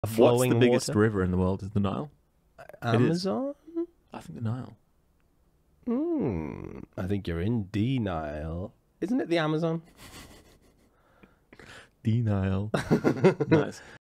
A What's flowing the biggest water? river in the world? Is the Nile? Amazon? I think the Nile. I think you're in De-Nile. Isn't it the Amazon? De-Nile. Nice.